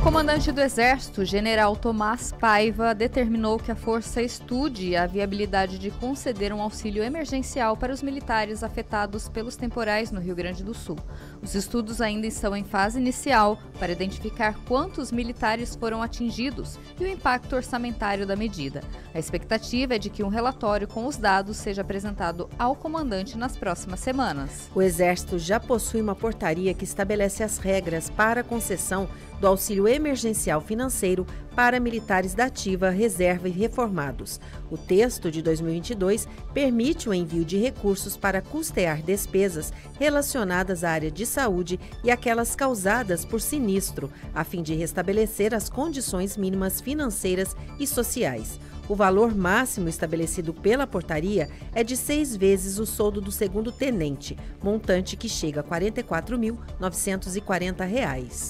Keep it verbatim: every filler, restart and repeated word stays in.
comandante do Exército, General Tomás Paiva, determinou que a Força estude a viabilidade de conceder um auxílio emergencial para os militares afetados pelos temporais no Rio Grande do Sul. Os estudos ainda estão em fase inicial para identificar quantos militares foram atingidos e o impacto orçamentário da medida. A expectativa é de que um relatório com os dados seja apresentado ao comandante nas próximas semanas. O Exército já possui uma portaria que estabelece as regras para a concessão do auxílio emergencial financeiro para militares da ativa, reserva e reformados. O texto de dois mil e vinte e dois permite o envio de recursos para custear despesas relacionadas à área de saúde e aquelas causadas por sinistro, a fim de restabelecer as condições mínimas financeiras e sociais. O valor máximo estabelecido pela portaria é de seis vezes o soldo do segundo tenente, montante que chega a quarenta e quatro mil novecentos e quarenta reais.